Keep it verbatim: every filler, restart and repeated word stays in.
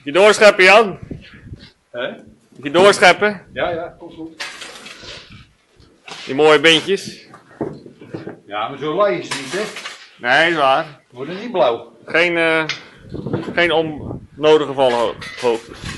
Je doorscheppen, Jan. Hè? Je doorscheppen. Ja, ja, komt goed. Die mooie beentjes. Ja, maar zo laai is het niet, hè? Nee, is waar. Worden niet blauw. Geen, uh, geen onnodige valhoogte.